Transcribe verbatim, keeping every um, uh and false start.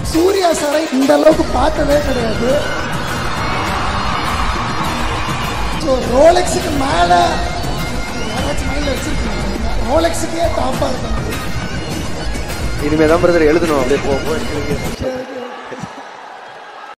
சூர்யா சாரை இந்த அளவுக்கு பார்த்ததே கிடையாது. ஸோ ரோலெக்ஸுக்கு மேலே யாராச்சும் மைண்டில் வச்சுருக்கீங்க? ரோலெக்ஸுக்கே டாப்பாக இருக்காங்க. இனிமேதான் பிரதர் எழுதணும் அப்படியே போகும்.